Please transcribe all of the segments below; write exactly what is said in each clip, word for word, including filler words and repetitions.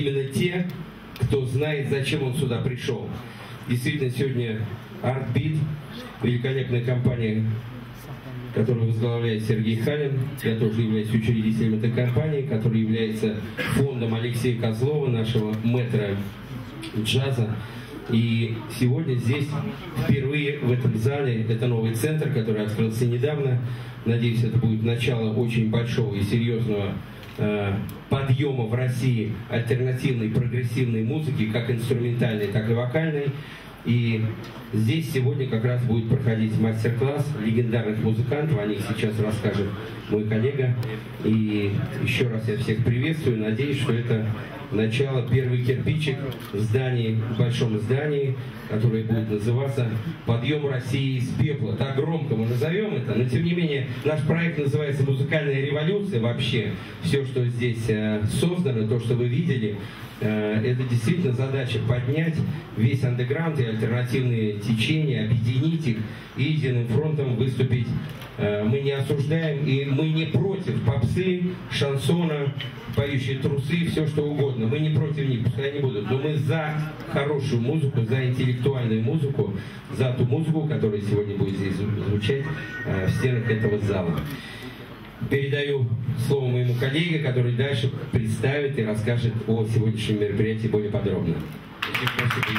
именно те, кто знает, зачем он сюда пришел. Действительно, сегодня Art-Beat, великолепная компания, которую возглавляет Сергей Халин. Я тоже являюсь учредителем этой компании, которая является фондом Алексея Козлова, нашего мэтра джаза. И сегодня здесь впервые в этом зале, это новый центр, который открылся недавно. Надеюсь, это будет начало очень большого и серьезного э, подъема в России альтернативной прогрессивной музыки, как инструментальной, так и вокальной. И здесь сегодня как раз будет проходить мастер-класс легендарных музыкантов. О них сейчас расскажет мой коллега. И еще раз я всех приветствую. Надеюсь, что это начало, первый кирпичик в здании, в большом здании, которое будет называться «Подъем России из пепла». Так громко мы назовем это, но тем не менее наш проект называется «Музыкальная революция». Вообще все, что здесь э, создано, то, что вы видели, э, это действительно задача поднять весь андеграунд и альтернативные течения, объединить их и единым фронтом выступить. Э, мы не осуждаем и мы не против попсы, шансона, поющие трусы, все что угодно. Мы не против них, пускай они будут. Но мы за хорошую музыку, за интеллектуальную музыку, за ту музыку, которая сегодня будет здесь звучать э, в стенах этого зала. Передаю слово моему коллеге, который дальше представит и расскажет о сегодняшнем мероприятии более подробно. Спасибо.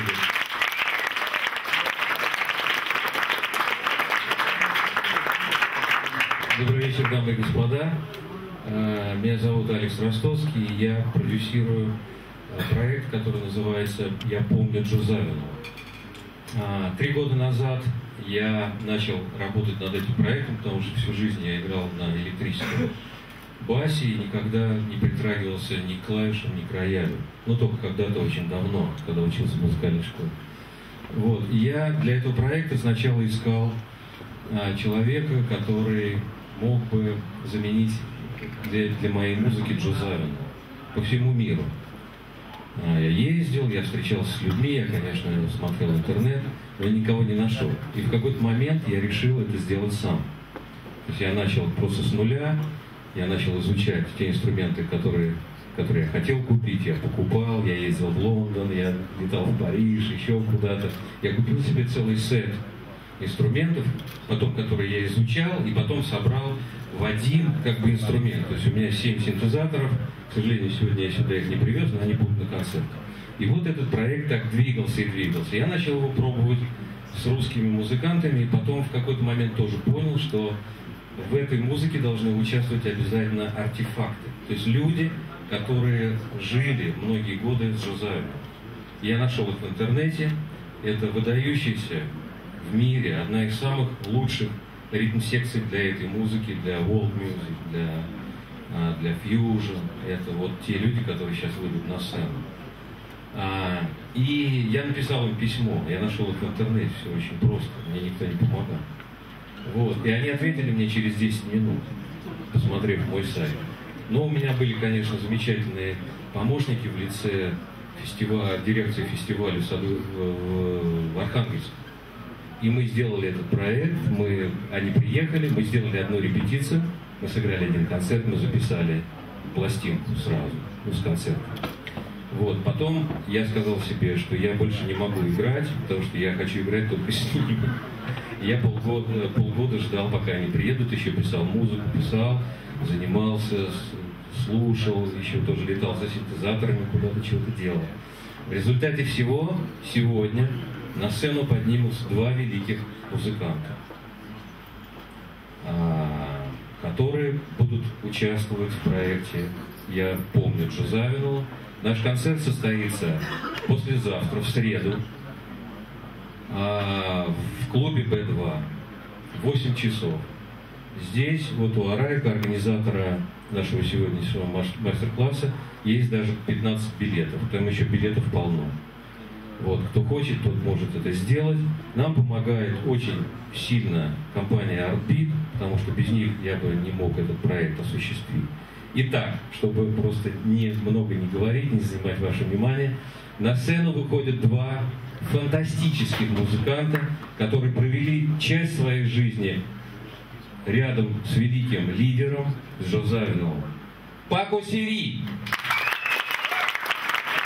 Добрый вечер, дамы и господа. Меня зовут Алекс Ростовский, и я продюсирую проект, который называется «Я помню Джо Завинова». Три года назад я начал работать над этим проектом, потому что всю жизнь я играл на электрическом басе и никогда не притрагивался ни к клавишам, ни к роялю. Ну, только когда-то очень давно, когда учился в музыкальной школе. Вот. И я для этого проекта сначала искал человека, который мог бы заменить Для, для моей музыки Джо Завинова по всему миру. Я ездил, я встречался с людьми, я, конечно, смотрел интернет, но я никого не нашел. И в какой-то момент я решил это сделать сам. То есть я начал просто с нуля, я начал изучать те инструменты, которые, которые я хотел купить, я покупал, я ездил в Лондон, я летал в Париж, еще куда-то. Я купил себе целый сет инструментов, потом которые я изучал, и потом собрал в один как бы инструмент. То есть у меня семь синтезаторов, к сожалению, сегодня я сюда их не привез, но они будут на концерте. И вот этот проект так двигался и двигался. Я начал его пробовать с русскими музыкантами, и потом в какой-то момент тоже понял, что в этой музыке должны участвовать обязательно артефакты. То есть люди, которые жили многие годы с Джо Завиновым. Я нашел их в интернете. Это выдающийся в мире, одна из самых лучших ритм-секций для этой музыки, для world music, для, для fusion. Это вот те люди, которые сейчас выйдут на сцену. И я написал им письмо, я нашел их в интернете, все очень просто, мне никто не помогал. Вот. И они ответили мне через десять минут, посмотрев мой сайт. Но у меня были, конечно, замечательные помощники в лице фестиваля, дирекции фестиваля в, саду, в, в Архангельске. И мы сделали этот проект, мы, они приехали, мы сделали одну репетицию, мы сыграли один концерт, мы записали пластинку сразу, ну, с концерта. Вот, потом я сказал себе, что я больше не могу играть, потому что я хочу играть только с ними. Я полгода, полгода ждал, пока они приедут, еще писал музыку, писал, занимался, слушал, еще тоже летал за синтезаторами, куда-то чего-то делал. В результате всего сегодня на сцену поднимутся два великих музыканта, которые будут участвовать в проекте «Я помню Джо Завинова». Наш концерт состоится послезавтра, в среду, в клубе бэ два, в восемь часов. Здесь, вот у Арайка, организатора нашего сегодняшнего мастер-класса, есть даже пятнадцать билетов, там еще билетов полно. Вот, кто хочет, тот может это сделать. Нам помогает очень сильно компания Art-Beat, потому что без них я бы не мог этот проект осуществить. Итак, чтобы просто не, много не говорить, не занимать ваше внимание, на сцену выходят два фантастических музыканта, которые провели часть своей жизни рядом с великим лидером, с Джо Завиновым. Пако Сери!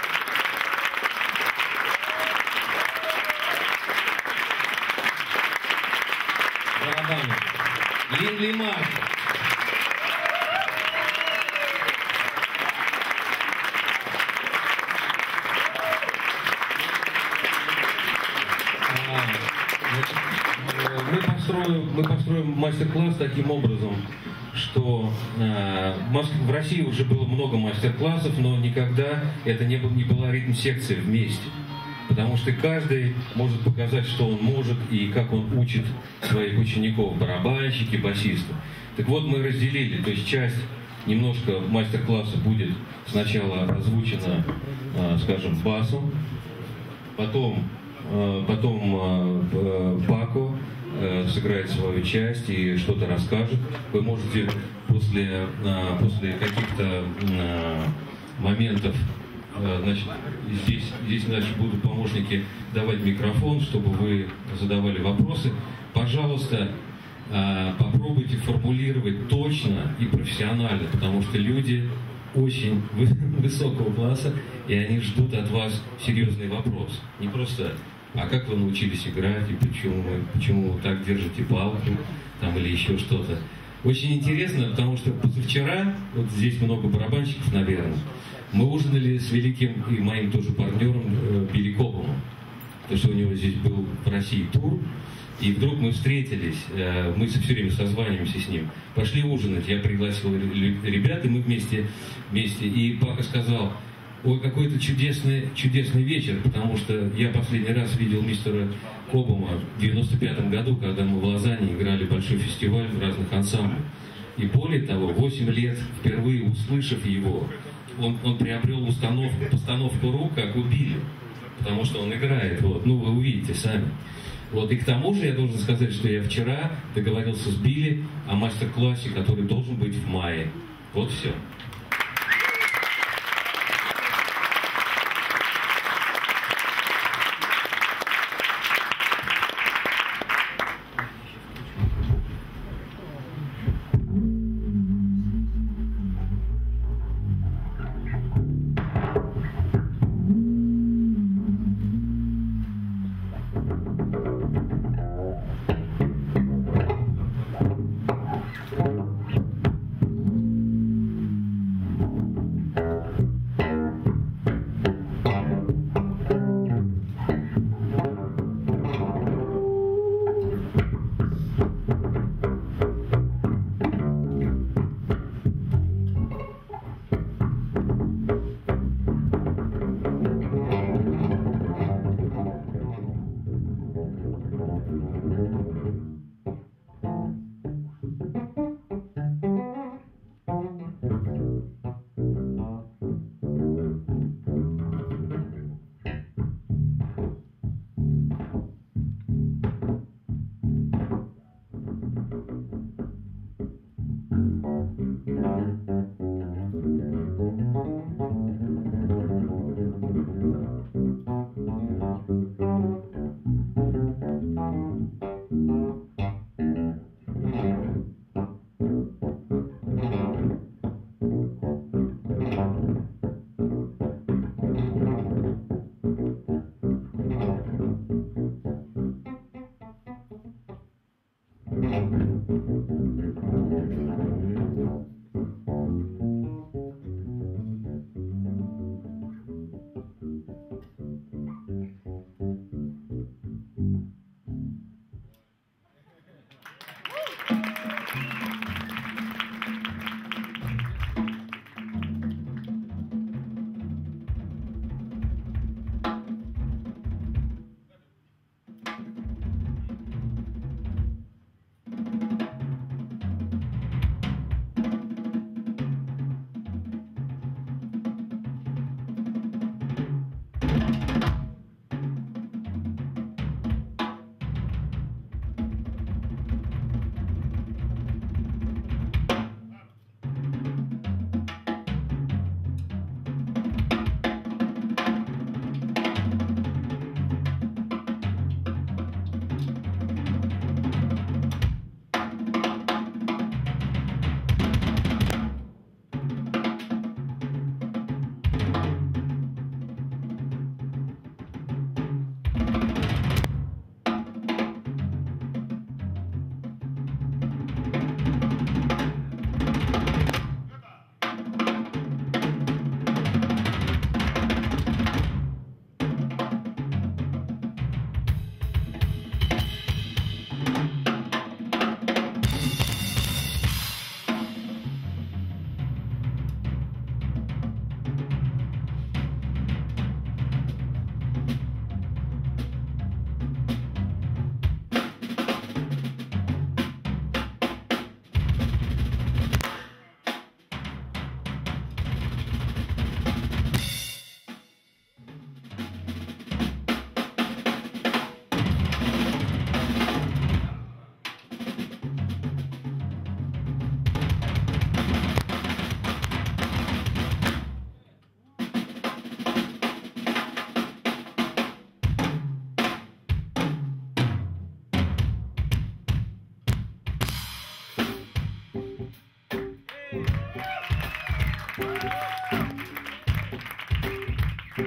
мы построим мастер-класс таким образом, что э, в России уже было много мастер-классов, но никогда это не, был, не была ритм-секция вместе. Потому что каждый может показать, что он может и как он учит своих учеников, барабанщики, басисты. Так вот, мы разделили, то есть часть немножко мастер-класса будет сначала озвучена, э, скажем, басом, потом, э, потом э, Пако э, сыграет свою часть и что-то расскажет. Вы можете после, э, после каких-то э, моментов, э, значит, здесь, здесь значит, будут помощники давать микрофон, чтобы вы задавали вопросы. Пожалуйста, попробуйте формулировать точно и профессионально, потому что люди очень высокого класса, и они ждут от вас серьезный вопрос. Не просто, а как вы научились играть, и почему, почему вы так держите палку, там, или еще что-то. Очень интересно, потому что позавчера, вот здесь много барабанщиков, наверное, мы ужинали с великим и моим тоже партнером Билли Кобомом, потому что у него здесь был в России тур. И вдруг мы встретились, мы все время созваниваемся с ним, пошли ужинать, я пригласил ребят, и мы вместе, вместе. И Пако сказал: ой, какой-то чудесный, чудесный вечер, потому что я последний раз видел мистера Кобома в девяносто пятом году, когда мы в Лозанне играли большой фестиваль в разных ансамблях. И более того, восемь лет, впервые услышав его, он, он приобрел установку, постановку рук, как у Билли, потому что он играет, вот, ну вы увидите сами. Вот, и к тому же я должен сказать, что я вчера договорился с Билли о мастер-классе, который должен быть в мае. Вот все.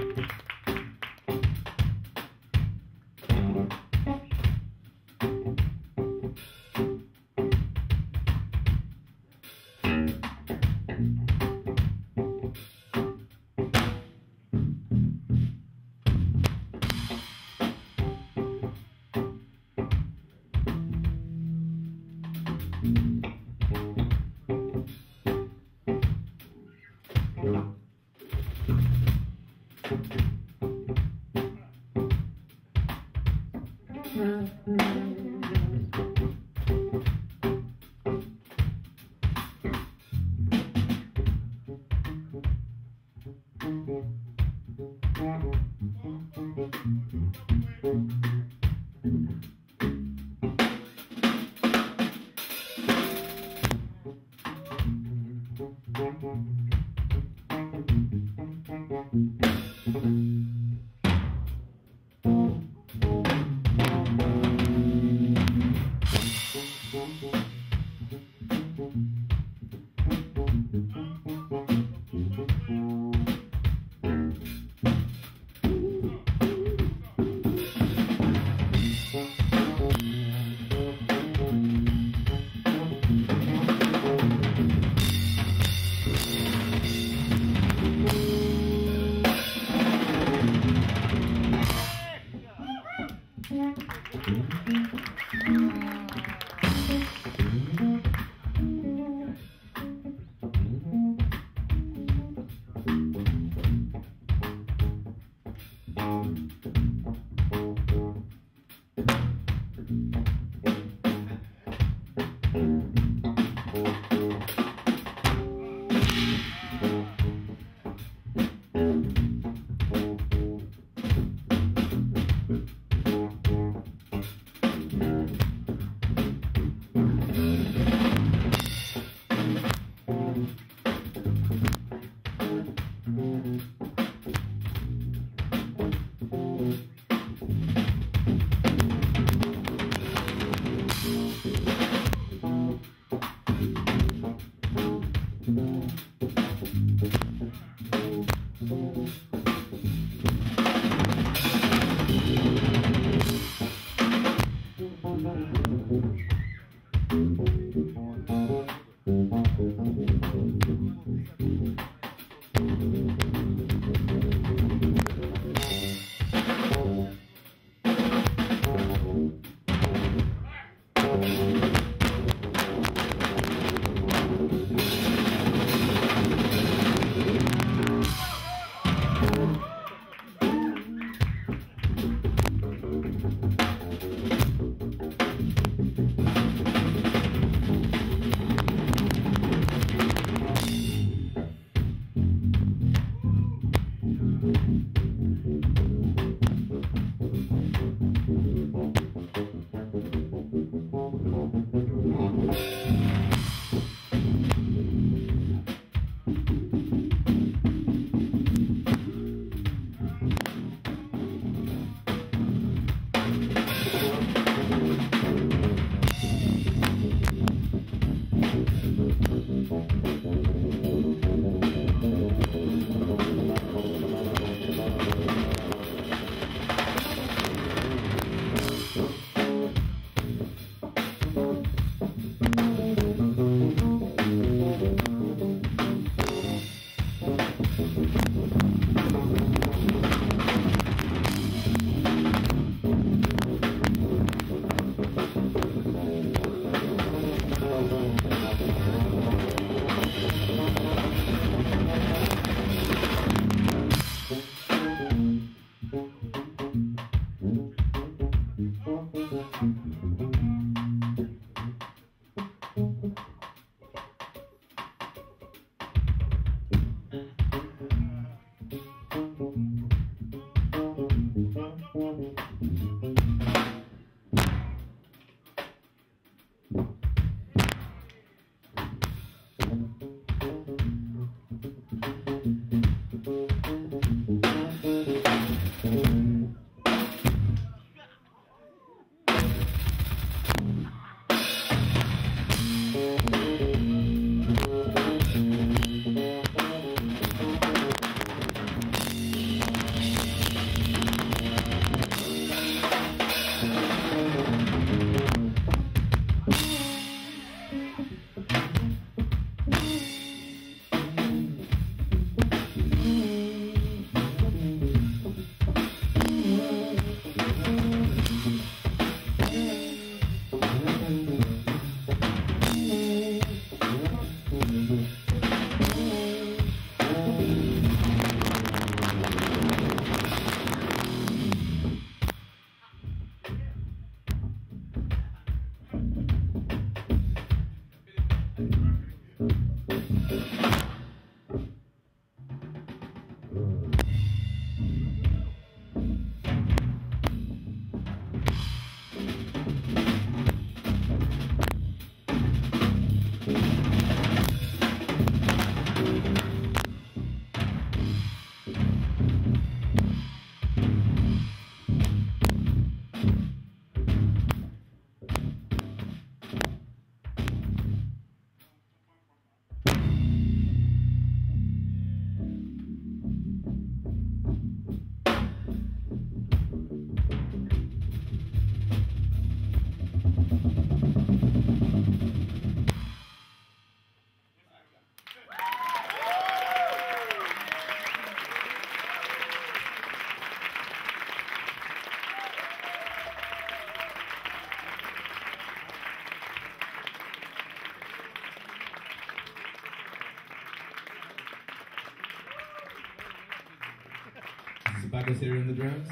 Thank you. Is Baco Sitter on the drums?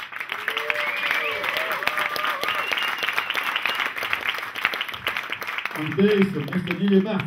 On bass, Mister Neil Bach.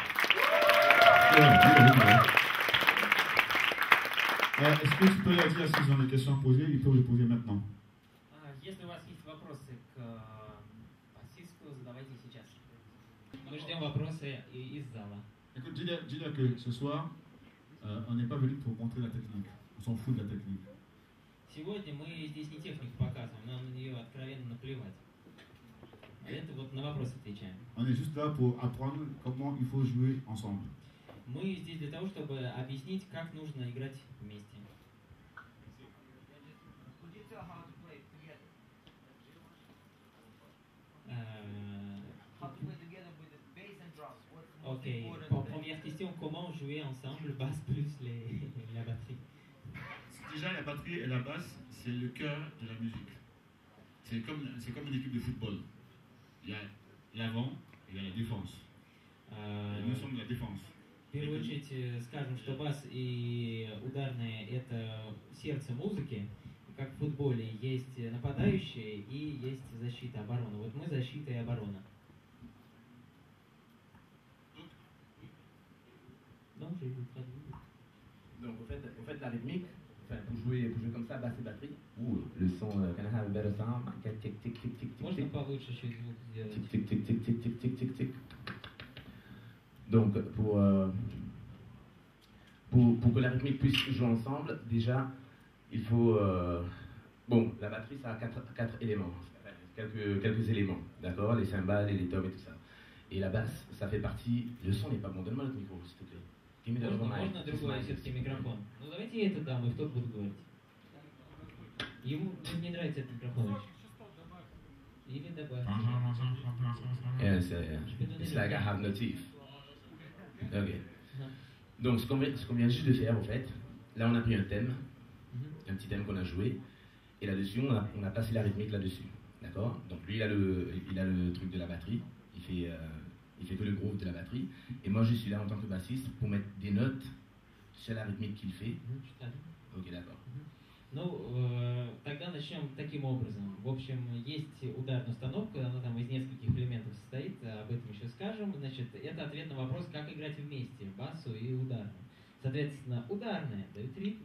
Est-ce que tu peux leur dire s'ils ont des questions à poser? Ils peuvent les poser maintenant. Если у вас есть вопросы к басисту, задавайте сейчас. Мы ждем вопросы из зала. Écoute, dis-leur, dis-leur que ce soir, euh, on n'est pas venu pour montrer la technique. On s'en fout de la technique. Сегодня мы здесь не технику показываем, нам на нее откровенно наплевать. Это вот на вопрос отвечаем. On est juste là pour apprendre comment il faut jouer ensemble. Мы здесь для того, чтобы объяснить, как нужно играть вместе. Ok, première question, comment jouer ensemble, basse plus les, la batterie? Déjà, la batterie et la basse, c'est le cœur de la musique. C'est comme, c'est comme une équipe de football. Il y a l'avant et il y a la défense. Et nous sommes la défense. В первую очередь скажем, что бас и ударные — это сердце музыки. Как в футболе есть нападающие и есть защита, оборона. Вот мы защита и оборона. Donc, je vais vous traduire. Donc, au fait, au fait, la rythmique, enfin, pour jouer, pour jouer comme ça, basse et batterie, ou le son, euh, can I have a better sound? Tic, tic, tic, tic, tic, Можно tic. получше чуть звук сделать? Tic, tic, tic, tic, tic, tic, tic, tic, tic. Donc, pour, euh, pour, pour que la rythmique puisse jouer ensemble, déjà, il faut... Euh, bon, la batterie, ça a quatre, quatre éléments, quelques, quelques éléments, d'accord? Les cymbales et les toms et tout ça. Et la basse, ça fait partie... Le son n'est pas bon, donne-moi le micro, s'il te plaît. Можно, можно другой все-таки микрофон? Ну давайте я это дам, и тот будет говорить. Ему не нравится этот микрофон. Или добавь. Yes, yeah, yeah. It's like I have no teeth. Ok. Donc ce qu'on vient, ce qu'on vient juste de faire en fait, là on a pris un thème, un petit thème qu'on a joué, et là-dessus on a, on a placé la rythmique là-dessus. D'accord? Donc lui il a, le, il a le truc de la batterie, il fait... Euh, il fait que le groove de la batterie, et moi je suis là en tant que bassiste pour mettre des notes sur la rythmique qu'il fait. Ok, d'accord. Ну, э, тогда начнем таким образом. В общем, есть ударная установка, она там из нескольких элементов состоит, об этом еще скажем. Значит, это ответ на вопрос, как играть вместе, басу и ударную. Соответственно, ударная дает ритм,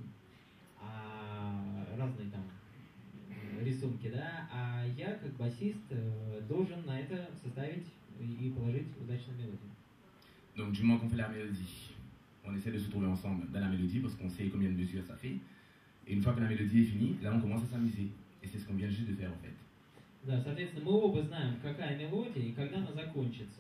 а разные там рисунки, да, а я, как басист, должен на это составить и положить удачную мелодию. Donc du moment qu'on fait la mélodie, on essaie de se trouver ensemble dans la mélodie parce qu'on sait combien de mesures ça fait. Et une fois que la mélodie est finie, là on commence à s'amuser. Et c'est ce qu'on vient juste de faire en fait. Да, соответственно, мы оба знаем, какая мелодия и когда она закончится.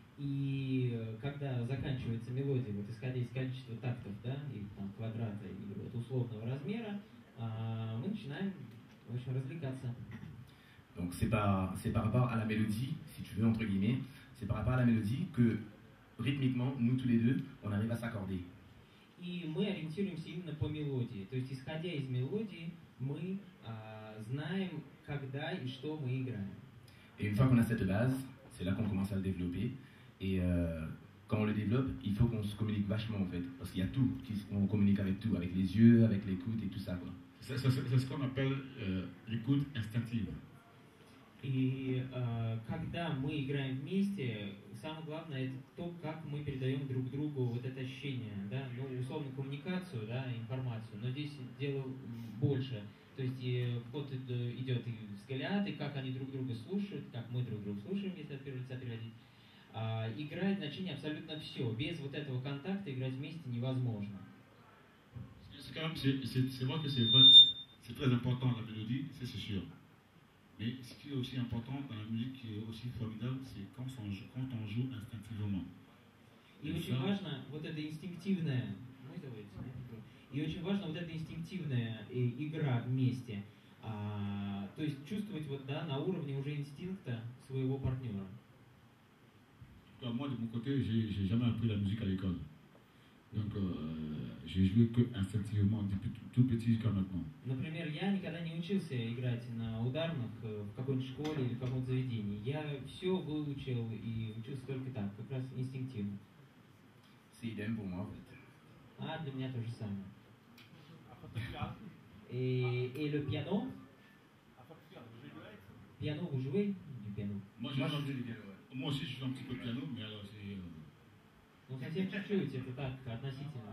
И когда заканчивается мелодия, вот исходя из количества тактов, да, и там квадрата, и вот условного размера, мы начинаем, в общем, развлекаться. Donc c'est par, c'est par rapport à la mélodie, si tu veux, entre guillemets, c'est par rapport à la mélodie que rythmiquement, nous tous les deux, on arrive à s'accorder. И мы ориентируемся именно по мелодии. То есть, исходя из мелодии, мы а, знаем, когда и что мы играем. Et une fois qu'on a cette base, c'est là qu'on commence à le développer. Et euh, quand on le développe, il faut qu'on se communique vachement en fait. Parce qu'il y a tout, on communique avec tout, avec les yeux, avec l'écoute et tout ça, quoi. C'est, c'est, c'est ce qu'on appelle euh, l'écoute instinctive. И э, когда мы играем вместе, самое главное это то, как мы передаем друг другу вот это ощущение, да, ну, условно коммуникацию, да, информацию, но здесь дело больше. То есть и, вот идет и взгляд, и как они друг друга слушают, как мы друг друга слушаем, если от первого лица переводить. А, играет значение абсолютно все. Без вот этого контакта играть вместе невозможно. C'est quand même, c'est, c'est, c'est vrai que c'est vrai, c'est très important la mélodie, c'est, c'est sûr. Mais ce qui est aussi important dans la musique, qui est aussi formidable, c'est quand on joue, quand on joue instinctivement. И очень важно вот это инстинктивное, и очень важно вот эта инстинктивная игра вместе, а, то есть чувствовать вот, да, на уровне уже инстинкта своего партнера. Moi de mon côté, j'ai, j'ai jamais appris la musique à l'école. Donc, euh, j'ai joué que instinctivement depuis tout petit jusqu'à maintenant. Например, я никогда не учился играть на ударных в какой-нибудь школе или в каком-то заведении. Я все выучил и учился только так, как раз инстинктивно. C'est idem pour moi en fait. А для меня то же самое. Et, et le piano? Piano, vous jouez du piano? Moi, je joue du piano, ouais. Moi aussi, je joue un petit peu de piano, mais alors c'est... Euh... Ну, совсем чуть-чуть, это так, относительно.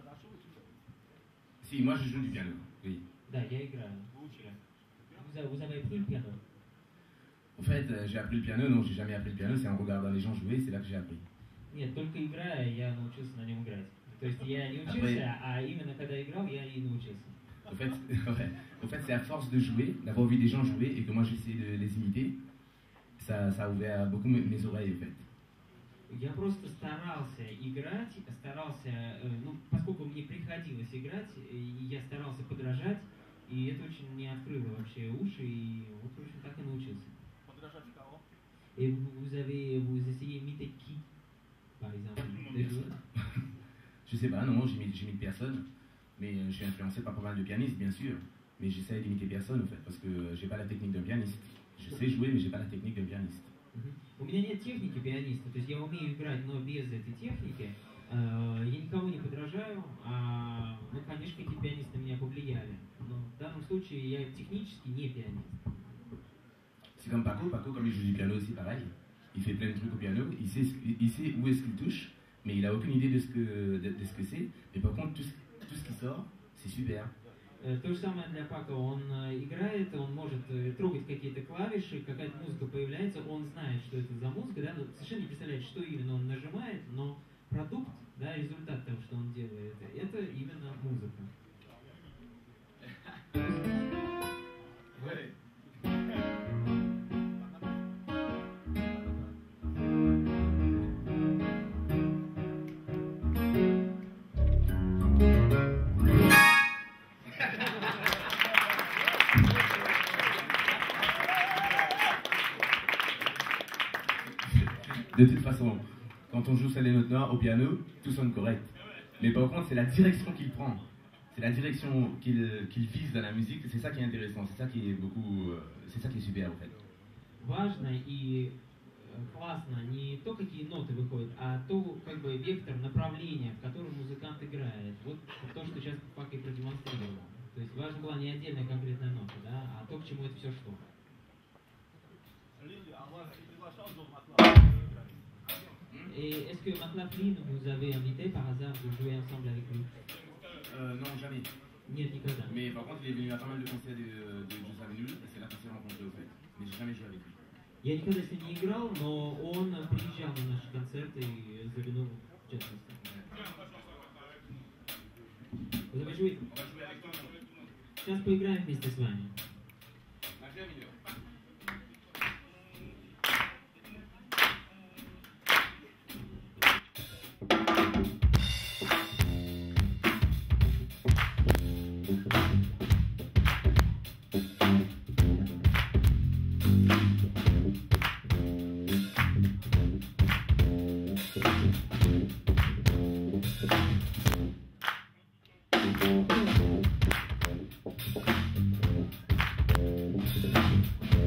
Si, moi je joue du piano, oui. Да, я играю. Vous, vous avez appris le piano? En fait, euh, j'ai appris le piano, non, j'ai jamais appris le piano, c'est en regardant les gens jouer, c'est là que j'ai appris. Нет, только играя, я научился на нем играть. То есть я не учился, а именно когда играл, я и научился. En fait, ouais. En fait, c'est à force de jouer, d'avoir vu des gens jouer et que moi j'essayais de les imiter, ça, ça a ouvert beaucoup mes, mes oreilles, en fait. Я просто старался играть, старался, ну, поскольку мне приходилось играть, я старался подражать, и это очень мне открыло вообще уши, и вот, в общем, так и научился. Подражать кого? Et vous, vous avez, vous essayez imiter qui, par exemple, des joueurs? Je sais pas, non, j'imite, j'imite personne, mais je suis influencé par pas mal de pianistes, bien sûr, mais j'essaie d'imiter personne, en fait, parce que j'ai pas la technique d'un pianiste. Je sais jouer, mais j'ai pas la technique d'un pianiste. У меня нет техники пианиста, то есть я умею играть, но без этой техники. Я никого не подражаю, а, ну, конечно, какие пианисты на меня повлияли. Но в данном случае я технически не пианист. C'est comme Paco, Paco, comme il joue du piano aussi, pareil. Il fait plein de trucs au piano, il sait, il sait où est-ce qu'il touche, mais il a aucune idée de ce que, de, de ce que c'est. Mais par contre, tout ce, tout ce qui sort, c'est super. То же самое для Пако, он играет, он может трогать какие-то клавиши, какая-то музыка появляется, он знает, что это за музыка, да, но совершенно не представляет, что именно он нажимает, но продукт, да, результат того, что он делает, это именно музыка. De toute façon, quand on joue sur les notes noires au piano, tout sonne correct. Mais par contre, c'est la direction qu'il prend. C'est la direction qu'il qu'il vise dans la musique. C'est ça qui est intéressant. C'est ça qui est beaucoup... C'est ça qui est super, en fait. Важно и классно не то, какие ноты выходят, а то, как бы, вектор, направление, в котором музыкант играет. Вот то, что сейчас Пако и продемонстрировал. То есть важна была не отдельная конкретная нота, да, а то, к чему это все шло. Et est-ce que McLaughlin vous avez invité par hasard de jouer ensemble avec lui? Euh, non, jamais. Нет, никогда. Mais par contre, il est venu à pas mal de concerts de, de Joseph Avenue, et c'est là qu'on s'est rencontrés, au fait. Mais j'ai jamais joué avec lui. Я никогда с ним не играл, но он приезжал на наши концерты и заглянул в частности. Vous avez joué? Сейчас поиграем вместе с вами. Thank you.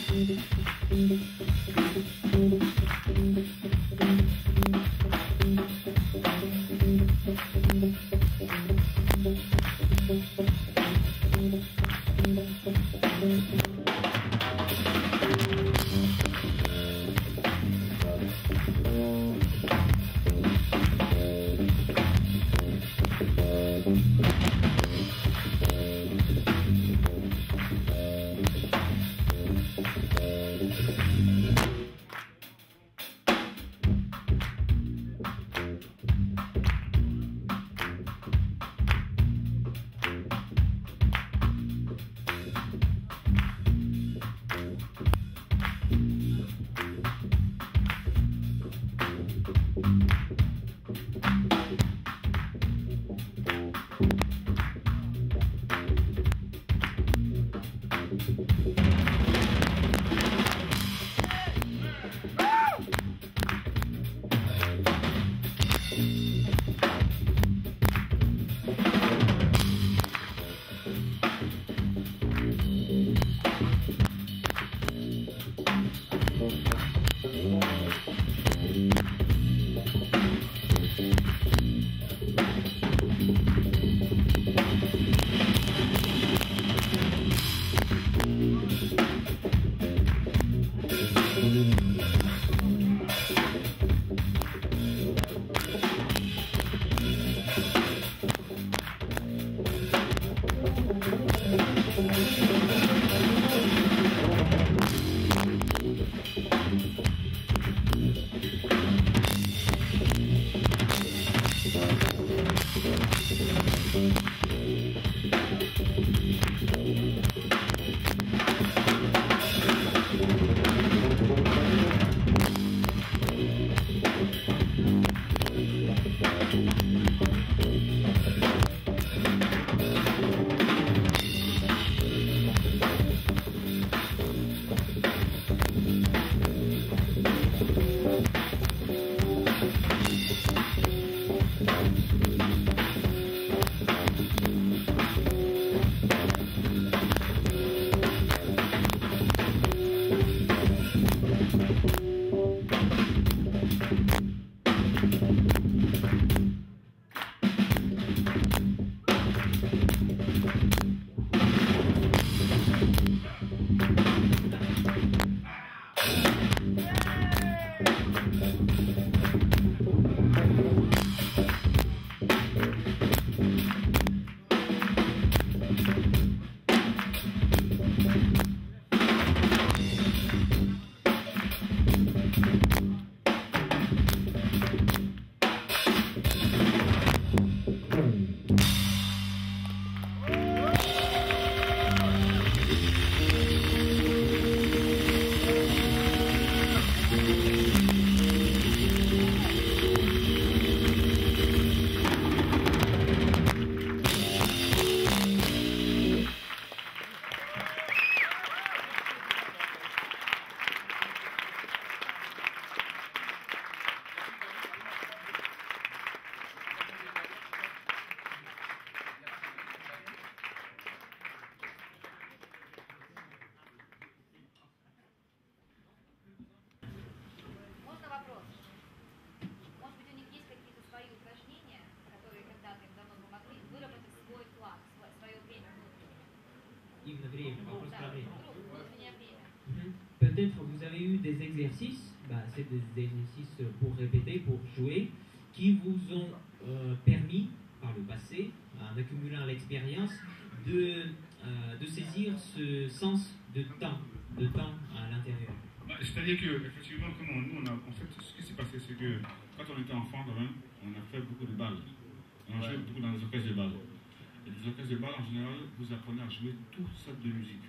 Peut-être vous avez eu des exercices, bah, c'est des exercices pour répéter, pour jouer, qui vous ont euh, permis, par le passé, en accumulant l'expérience, de, euh, de saisir ce sens de temps, de temps à l'intérieur. Bah, c'est-à-dire qu'effectivement, comme on, nous, on a, en fait, ce qui s'est passé, c'est que quand on était enfant, quand même, on a fait beaucoup de balles. On a joué beaucoup dans les orchestres de balles. Et les orchestres de balles, en général, vous apprenez à jouer toutes sortes de musique.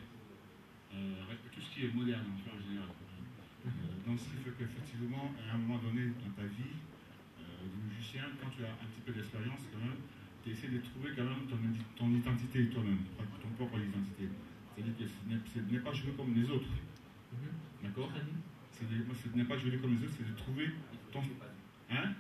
Euh, avec tout ce qui est moderne en fait, en général. Euh, donc ce qui fait qu'effectivement, à un moment donné dans ta vie euh, de musicien, quand tu as un petit peu d'expérience quand même, tu essaies de trouver quand même ton, ton identité toi-même, ton propre identité. C'est-à-dire que ce n'est pas jouer comme les autres. D'accord? Ce n'est pas jouer comme les autres, c'est de trouver ton... Hein?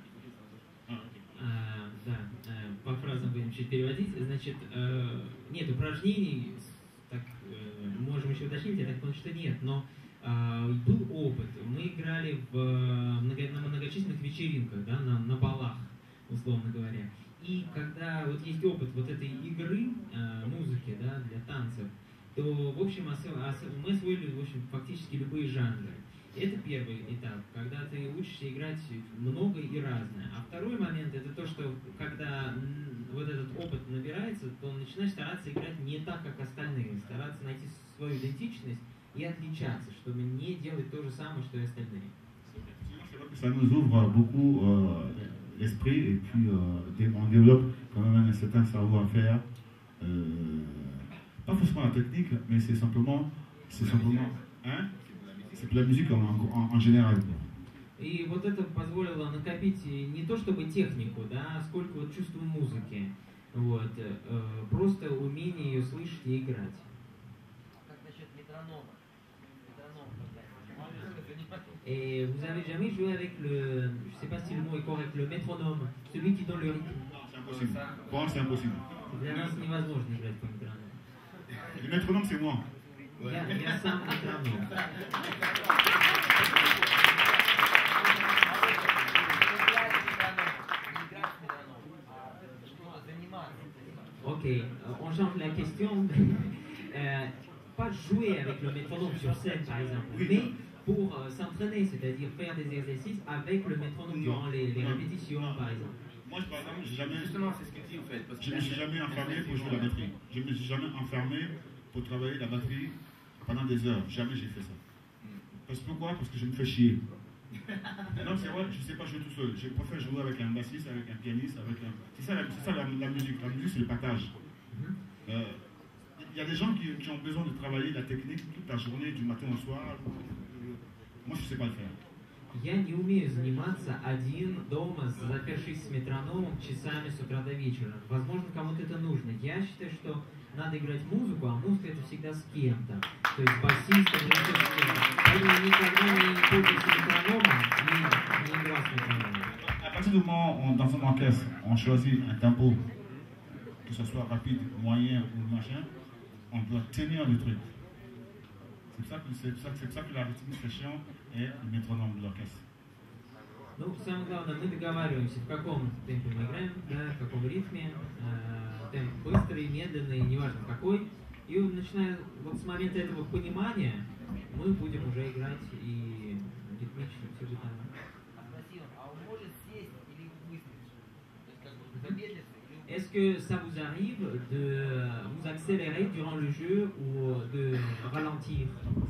А, да, по фразам будем чуть переводить. Значит, нет упражнений, так, можем еще уточнить, я так понял, что нет, но был опыт. Мы играли в, много, на многочисленных вечеринках, да, на, на балах, условно говоря. И когда вот есть опыт вот этой игры, э, музыки, да, для танцев, то, в общем, осо, осо, мы освоили, в общем, фактически любые жанры. Это первый этап, когда ты учишься играть много и разное. А второй момент, это то, что когда вот этот опыт набирается, то начинаешь стараться играть не так, как остальные, стараться найти свою идентичность и отличаться, чтобы не делать то же самое, что и остальные. Ça nous ouvre beaucoup euh, l'esprit et puis euh, on développe quand même un certain savoir-faire. Euh, pas forcément la technique, mais c'est simplement, c'est simplement, hein, c'est la musique en, en, en général. И вот это позволило накопить не то чтобы технику, да, сколько вот чувство музыки, вот, э, просто умение ее слышать и играть. Как насчет метронома? Et vous avez jamais joué avec le, je sais pas si le mot est correct, le métronome, celui qui donne le rythme? C'est impossible. Pour moi, c'est impossible. Для нас невозможно играть по метроному. Le métronome, c'est moi. Я, я сам метроном. Ok, on change la question. euh, pas jouer avec le métronome sur scène, par exemple, oui. mais pour euh, s'entraîner, c'est-à-dire faire des exercices avec le métronome durant les, les répétitions, par exemple. Moi, par exemple, j'ai jamais... Justement, c'est ce que tu vous faites. Je ne me suis jamais enfermé pour jouer la batterie. Je ne me suis jamais enfermé pour travailler la batterie pendant des heures. Jamais j'ai fait ça. Parce que pourquoi? Parce que je me fais chier. Non, c'est vrai, je ne sais pas jouer tout seul. Je préfère jouer avec un bassiste, avec un pianiste, avec un... C'est ça, la, c'est ça la, la musique. La musique, c'est le partage. Il euh, y a des gens qui, qui ont besoin de travailler la technique toute la journée, du matin au soir. Moi, je ne sais pas le faire. Я не умею заниматься один дома, запершись с метрономом часами с утра до вечера. Возможно, кому-то это нужно. Я считаю, что надо играть музыку, а музыка это всегда с кем-то. То есть басистом или с кем-то. Поэтому никогда не пользуюсь метрономом и не играл с метрономом. À partir du moment où, dans un orchestre, on choisit un tempo, que ce soit rapide, moyen ou machin, on doit tenir le truc. C'est ça que, c'est ça, c'est ça que la rythmification est le métronome de l'orchestre. Ну, самое главное, мы договариваемся, в каком темпе мы играем, да, в каком ритме, э, темп быстрый, медленный, неважно какой. И начиная вот с момента этого понимания, мы будем уже играть и ритмично, все будет нормально. А он может сесть или выстрелить? То есть как бы замедлиться? Est-ce que ça vous arrive de vous accélérer durant le jeu ou de ralentir?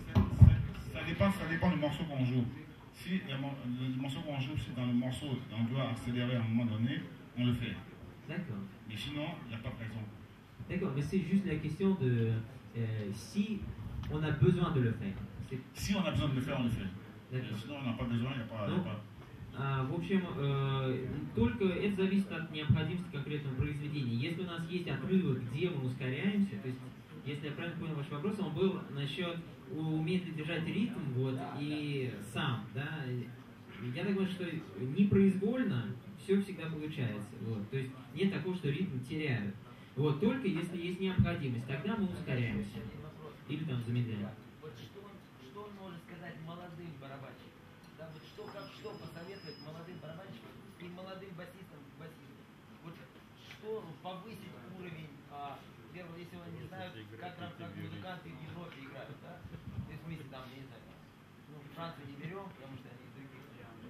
Ça dépend, ça dépend du morceau qu'on joue. Si le morceau qu'on joue, si dans le morceau on doit accélérer à un moment donné, on le fait. D'accord. Mais sinon, il n'y a pas de raison. D'accord, mais c'est juste la question de euh, si on a besoin de le faire. C'est... Si on a besoin de le faire, on le fait. D'accord. Sinon, on n'a pas besoin, il n'y a pas... Ну, pas... а, в общем, э, только это зависит от необходимости конкретного произведения. Если у нас есть отрывок, где мы ускоряемся, то есть, если я правильно понял ваш вопрос, он был насчет умеет ли держать ритм, вот, и сам, да. Я так понимаю, что непроизвольно все всегда получается, вот. То есть нет такого, что ритм теряют. Вот, только если есть необходимость, тогда мы ускоряемся. Или там замедляем. Вот что он, что он может сказать молодым барабанщикам? Да, вот что, как, что посоветовать молодым барабанщикам и молодым басистам, басистам? Вот что повысить уровень, а, первое, если они не знают, как, как музыканты в Европе играют, да? То есть вместе там, я не знаю, ну, Францию не берем, потому что они другие.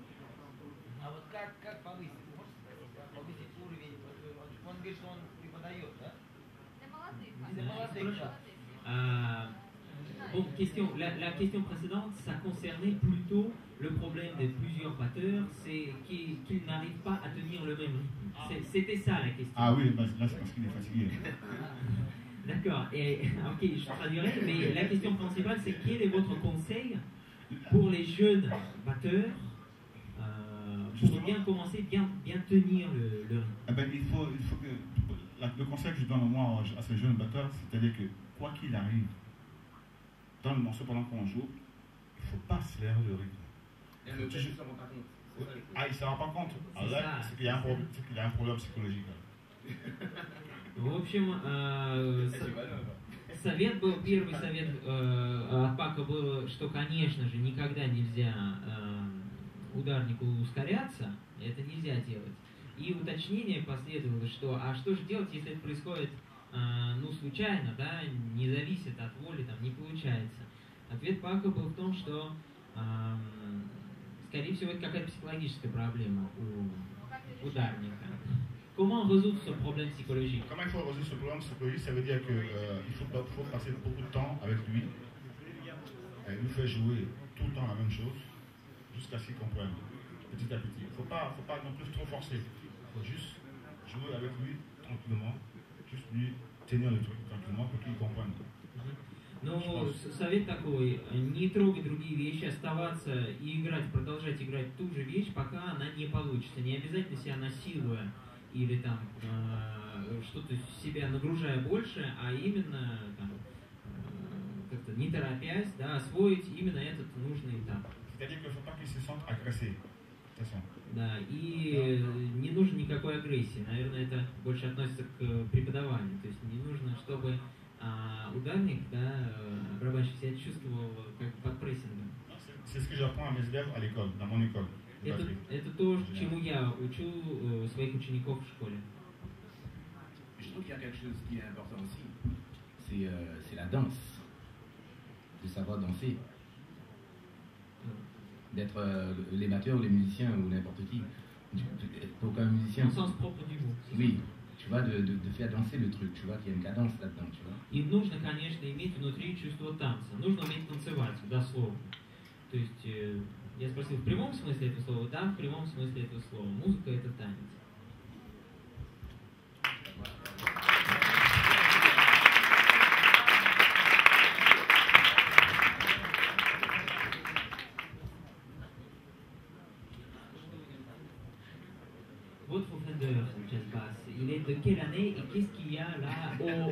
А вот как, как повысить? Можете спросить, да? Повысить уровень? Он говорит, что он преподает, да? Для молодых. Для молодых, да. Euh, bon, question, la, la question précédente, ça concernait plutôt le problème de plusieurs batteurs, c'est qu'ils, qu'ils n'arrivent pas à tenir le même rythme. C'est, c'était ça la question. Ah oui, bah, là c'est parce qu'il est fatigué. D'accord, et ok, je traduirai, mais la question principale c'est quel est votre conseil pour les jeunes batteurs euh, pour bien commencer, bien, bien tenir le, le rythme? Eh ben, il faut, il faut que, la, le conseil que je donne moi à ces jeunes batteurs, c'est-à-dire que quoi qu'il arrive, dans le morceau pendant qu'on joue, il ne faut pas accélérer le rythme. Et le fait, il ne se rend pas compte. Ah, il ne se rend pas compte. Alors là, c'est qu'il y a un problème, c'est qu'il y a un problème psychologique. В общем, э, совет был, первый совет э, от Пака был, что, конечно же, никогда нельзя э, ударнику ускоряться, это нельзя делать. И уточнение последовало, что, а что же делать, если это происходит, э, ну, случайно, да, не зависит от воли, там, не получается. Ответ Пака был в том, что, э, скорее всего, это какая-то психологическая проблема у ударника. Comment résoudre ce problème psychologique? Comment il faut résoudre ce problème psychologique? Ça veut dire qu'il euh, faut, faut passer beaucoup de temps avec lui et lui faire jouer tout le temps la même chose jusqu'à ce qu'il comprenne, petit à petit. Il ne faut pas, faut pas non plus trop forcer. Il faut juste jouer avec lui tranquillement, juste lui tenir le truc tranquillement pour qu'il comprenne. Ну, совет такой, не трогать другие вещи, оставаться и играть, продолжать играть ту же вещь, пока она не получится. Не обязательно себя насилуя или там э, что-то себя нагружая больше, а именно там, э, как-то не торопясь, да, освоить именно этот нужный этап. C'est-à-dire qu'il ne faut pas qu'il se sente agressé. C'est ça. Да, и не нужно никакой агрессии. Наверное, это больше относится к преподаванию. То есть не нужно, чтобы а, ударник, да, барабанщик себя чувствовал как под прессингом. C'est ce que j'apprends à mes élèves à l'école, dans mon école. Это, это то, чему я учу э, своих учеников в школе. Je trouve qu'il y a quelque chose qui est important aussi, c'est euh, c'est la danse, de savoir danser, d'être euh, les batteurs ou les musiciens ou n'importe qui, pour qu'un musicien... Au sens propre du mot. Oui, tu vois, de, de, de faire danser le truc, tu vois, qu'il y a une cadence là-dedans, tu vois. И нужно, конечно, иметь внутри чувство танца. Нужно уметь танцевать, дословно. То есть, э, я спросил, в прямом смысле этого слова? Да, в прямом смысле этого слова. Музыка — это танец. Votre vendeur, jazz bass, il est de quelle année et qu'est-ce qu'il y a là au...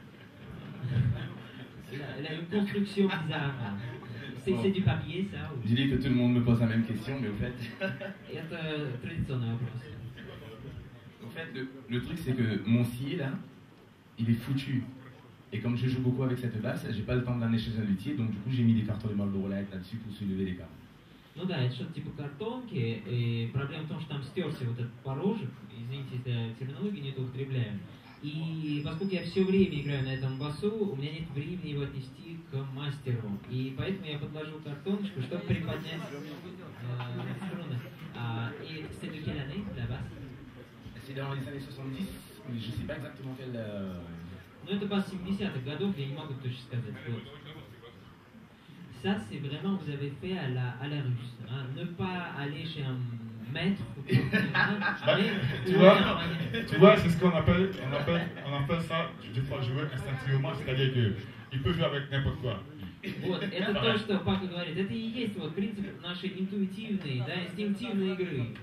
Il a une construction bizarre. C'est, c'est du papier, ça ou... Je dis que tout le monde me pose la même question, mais au fait... Это традиционный вопрос. En fait, le, le truc, c'est que mon scier, là, il est foutu. Et comme je joue beaucoup avec cette basse, j'ai pas le temps de l'amener chez un luthier, donc du coup, j'ai mis des cartons de Marlboro Light là-dessus pour soulever les cartes. Ну да, это что-то типа картонки, и проблема в том, что там стерся вот этот порожек, извините, если я терминологию не то употребляю. И поскольку я все время играю на этом басу, у меня нет времени его отнести к мастеру. И поэтому я подложил картоночку, чтобы приподнять э, струны. А, и c'est de quelle année, la basse? C'est dans les années soixante-dix, mais je sais pas exactement quelle... Euh... Ну это бас семидесятых годов, я не могу точно сказать. Вот. Ça, c'est vraiment, vous avez fait à la, à la russe. Hein. Ne pas aller chez un maître. Mais, tu vois, tu vois, c'est ce qu'on appelle, on appelle, on appelle ça, des fois, jouer instinctivement, c'est-à-dire qu'il peut jouer avec n'importe quoi. Вот, это то, что Пака говорит. Это и есть вот принцип нашей интуитивной, да, инстинктивной игры.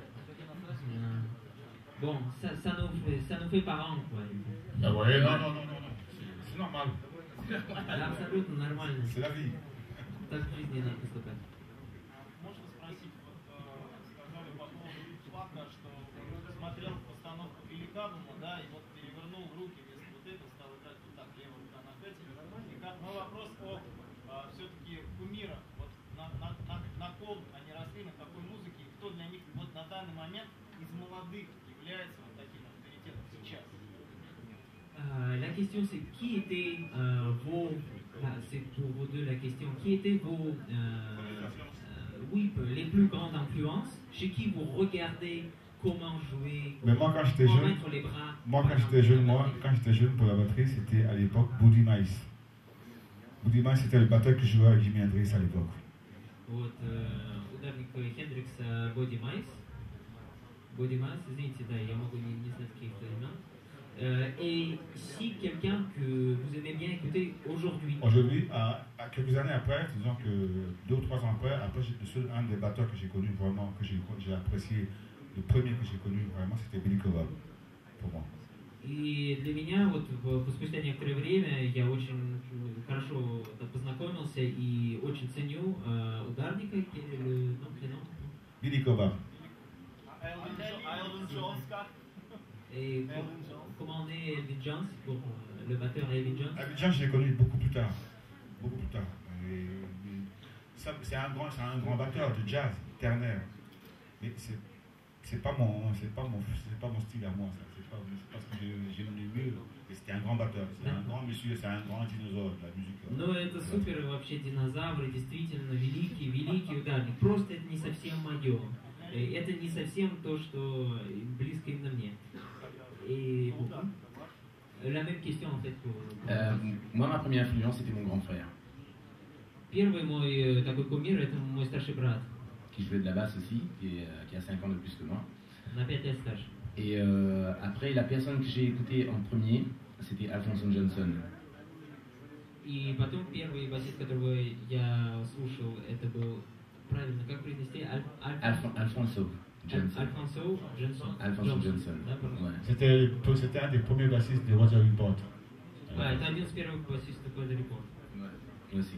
Bon, ça, ça, nous fait, ça nous fait parents, quoi. Ah ouais, non, non, non, non, non. C'est normal. Абсолютно нормально. C'est la vie. Так в жизни надо поступать. Можно спросить, вот сказали по поводу Пака, что смотрел постановку Великанума, да, и вот перевернул руки вместо вот этого, стал играть вот так, левая рука на пяти. И как мой вопрос о а, все-таки кумирах, вот на, на, на, на ком они росли, на какой музыке, и кто для них вот на данный момент из молодых является вот таким авторитетом сейчас? Euh, la question c'est qui étaient euh, vos, ah, c'est pour vous deux la question, qui étaient vos, euh, euh, oui, les plus grandes influences, chez qui vous regardez comment jouer, Mais moi quand j'étais comment jeune, mettre les bras. moi quand j'étais jeune, moi quand j'étais jeune pour la batterie, c'était à l'époque Buddy Miles. Buddy Miles c'était le batteur que je jouais avec Jimi Hendrix à l'époque. Вот э, ударник Хендрикса Боди Майс. Боди Майс, извините, да, я могу не, не знать каких-то имен. Euh, et si quelqu'un que vous aimez bien écouter aujourd'hui. Aujourd'hui, à, à quelques années après, disons que deux ou trois ans après, après le seul un des batteurs que j'ai connu vraiment, que j'ai, j'ai apprécié, le premier que j'ai connu vraiment, c'était Billy Cobham, pour moi. И для меня вот спустя некоторое время я очень хорошо познакомился и очень ценю э, ударника, ну, Billy Cobham. Элвин Джонс, как? Et comment on est Elvin Jones pour le batteur Elvin Jones? Elvin Jones, je l'ai connu beaucoup plus tard. Beaucoup plus tard. C'est un, un grand batteur de jazz, ternaire. Mais c'est c'est pas mon c'est pas mon c'est pas mon style à moi, ça. C'est pas, pas ce que j'ai le mieux. C'était un grand batteur, c'est un grand monsieur, c'est un grand dinosaure de la musique. Ну, это супер вообще динозавр, действительно великий, великий ударник. Просто это не совсем мое. Это не совсем то, что близко именно мне. Et bon, la même question en fait pour... Euh, moi, ma première influence, c'était mon grand frère. Первый мой такой кумир, это мой старший брат. Qui jouait de la basse aussi, qui, est, qui a cinq ans de plus que moi. На пять лет старше. Et euh, après, la personne que j'ai écoutée en premier, c'était Alphonso Johnson. И потом первый басист, которого я слушал, это был, правильно, как произнести? Аль, Аль... Alf, Alphonso Johnson. Alphonso Johnson. Alphonso Johnson. Ouais. C'était un des premiers bassistes de Weather Report. Ouais, это один из первых басистов Weather Report. Ouais, aussi.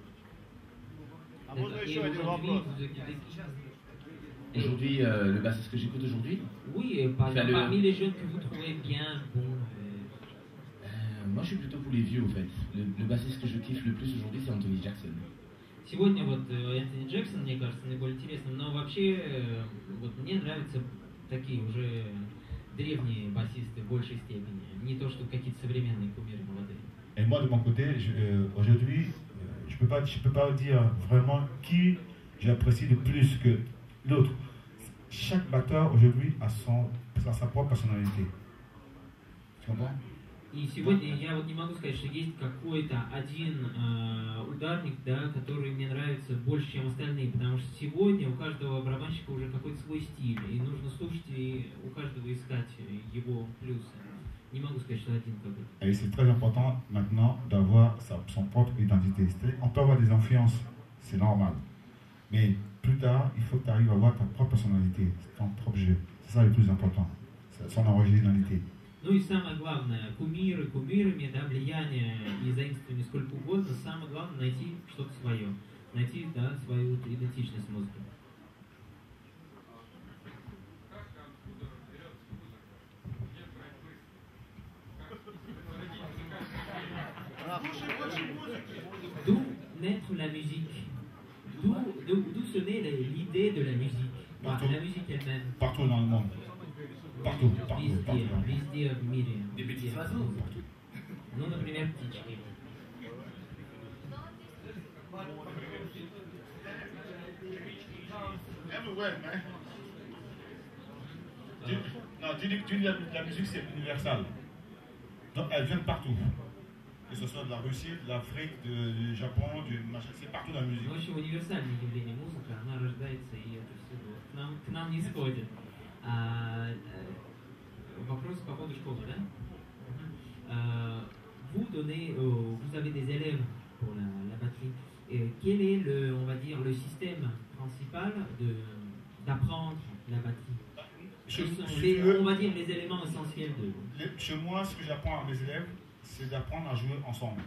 А можно еще один вопрос? Aujourd'hui, euh, le bassiste que j'écoute aujourd'hui? Oui, par, le... parmi les jeunes que vous trouvez bien bons. Euh... Euh, moi, je suis plutôt pour les vieux, en fait. Le, le bassiste que je kiffe le plus aujourd'hui, c'est Anthony Jackson. Сегодня вот Энтони Джексон, мне кажется, наиболее интересным, но вообще вот мне нравятся такие уже древние басисты в большей степени, не то, что какие-то современные кумиры молодые. Et moi, de mon côté, euh, aujourd'hui, je ne peux pas, je peux pas dire vraiment qui j'apprécie le plus que l'autre. Chaque batteur aujourd'hui a, son, a sa propre personnalité. Tu comprends? И сегодня я вот не могу сказать, что есть какой-то один э, ударник, да, который мне нравится больше, чем остальные, потому что сегодня у каждого барабанщика уже какой-то свой стиль, и нужно слушать и у каждого искать его плюсы. Не могу сказать, что один какой-то. Et c'est très important maintenant d'avoir son propre identité. On peut avoir des influences, c'est normal. Mais plus tard, il faut que tu arrives à avoir ta propre personnalité, ton propre jeu. C'est ça le plus important, son originalité. Ну и самое главное, кумиры кумирами, да, влияние и заимствование сколько угодно, самое главное найти что-то свое, найти, да, свою идентичность музыки. D'où naître la musique? D'où se naît l'idée de la musique? Enfin, la musique elle-même. Partout dans le monde. Partout, partout, везде, partout. везде в мире. Des petits oiseaux. Ну, например, птички. Everywhere, man. Non, tu dis que la musique c'est universal. Donc elle vient de partout. Que ce soit de la Russie, de l'Afrique, du Japon, du machin, c'est partout dans la musique. Ну, очень универсальное явление музыка, она рождается и это все к нам, к нам не сходит. А, вопрос по поводу школы, да? А, vous donnez, euh, vous avez des élèves pour la, la batterie. Et quel est le, on va dire, le système principal de d'apprendre la batterie? Quels sont les, on va dire, les éléments essentiels de. Les, chez moi, ce que j'apprends à mes élèves, c'est d'apprendre à jouer ensemble.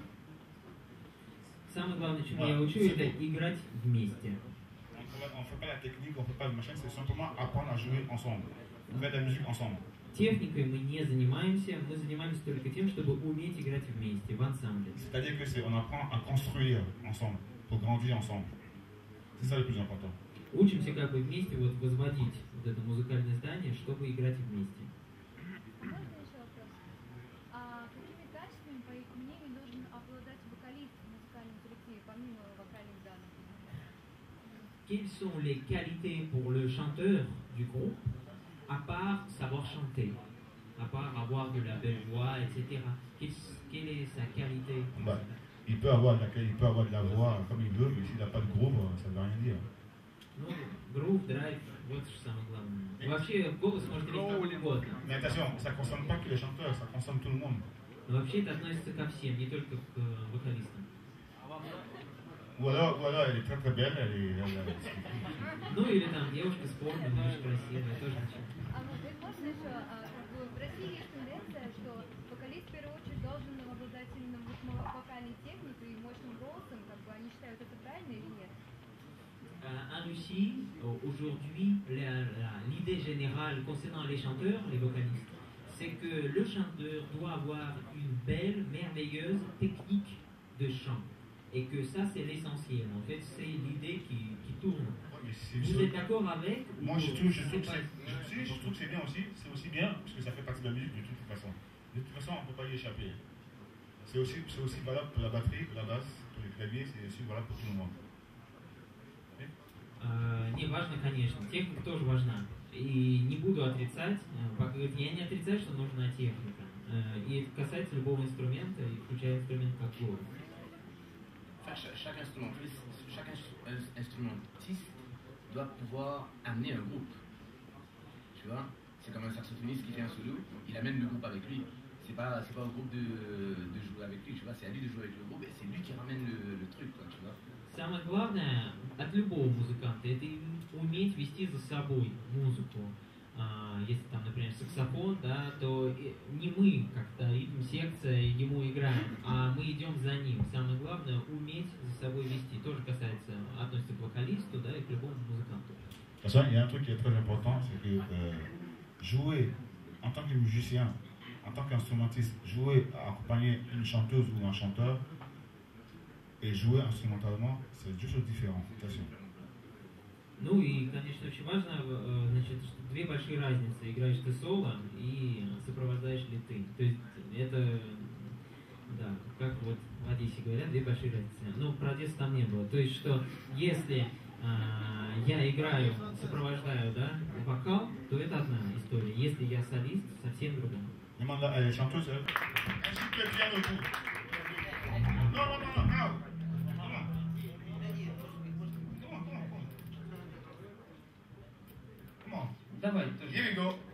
Самое главное, чему я учу, это играть вместе. On ne fait pas la technique, on ne fait pas le machin, c'est simplement apprendre à jouer ensemble. Faire de la musique ensemble. Техникой мы не занимаемся, мы занимаемся только тем, чтобы уметь играть вместе, в ансамбле. C'est-à-dire que c'est, on apprend à construire ensemble, pour grandir ensemble. C'est ça le plus important. Учимся как бы вместе вот возводить вот это музыкальное здание, чтобы играть вместе. Можно еще вопрос? А какими качествами, по их мнению, должен обладать вокалист в музыкальном коллективе, помимо вокальных данных? Quelles sont les qualités pour le chanteur du groupe, à part savoir chanter, à part avoir de la belle voix, et cetera. Quelle, quelle est sa qualité? Bah, il peut avoir de la, il peut avoir de la voix comme il veut, mais s'il n'a pas de groove, ça ne veut rien dire. Ну, грув, драйв, вот что самое главное. Вообще, голос может иметь какой угодно. Mais attention, ça ne concerne pas que les chanteurs, ça concerne tout le monde. Но вообще это относится ко всем, не только к вокалистам. Ou alors, ou alors elle est très très belle, elle est... Elle, elle, ну или там девушка спортная, очень красивая, тоже ничего. А вот можно еще, в России есть тенденция, что вокалист в первую очередь должен обладать именно вокальной техникой и мощным голосом, как бы они считают это правильно или нет? En Russie, aujourd'hui, l'idée générale concernant les chanteurs, les vocalistes, c'est que le chanteur doit avoir une belle, merveilleuse technique de chant. Et que ça, c'est l'essentiel. En fait, c'est l'idée qui, qui tourne. Ouais, vous êtes d'accord avec? Moi, je trouve, je trouve, pas... je, je, je trouve que c'est bien aussi. C'est aussi bien, parce que ça fait partie de la musique de toute façon. De toute façon, on ne peut pas y échapper. C'est aussi, c'est aussi valable pour la batterie, pour la basse, pour les claviers, c'est aussi valable pour tout le monde. Uh, не важно, конечно, техника тоже важна. И не буду отрицать, я не отрицаю, что нужна техника. И это касается любого инструмента, включая инструмент как голос. Chaque, chaque, instrumentiste, chaque instrumentiste doit pouvoir amener un groupe. Tu vois, c'est comme un saxophoniste qui fait un solo, il amène le groupe avec lui. C'est pas, c'est pas au groupe de, de jouer avec lui, tu vois, c'est à lui de jouer avec le groupe et c'est lui qui ramène le, le truc, quoi, tu vois. Самое главное от любого музыканта это уметь вести за собой музыку. А, если там, например, саксофон, да, то не мы как-то ритм-секция ему играем, а мы идем за ним. Самое главное уметь за собой вести. Тоже касается, относится к вокалисту, да, и к любому музыканту. Il y a un truc qui est très important, c'est que euh, jouer en tant que musicien, en tant qu'instrumentiste, jouer à accompagner une chanteuse ou un chanteur et jouer instrumentalement, c'est deux choses différentes. Attention. Ну и, конечно, очень важно, значит, что две большие разницы. Играешь ты соло и сопровождаешь ли ты. То есть это, да, как вот в Одессе говорят, две большие разницы. Ну, про Одессу там не было. То есть, что если а, я играю, сопровождаю, да, вокал, то это одна история. Если я солист, совсем другая. Demande à la chanteuse, elle. Est-ce que bien le coup? Non, non, non, non, non. Давай, Here we go.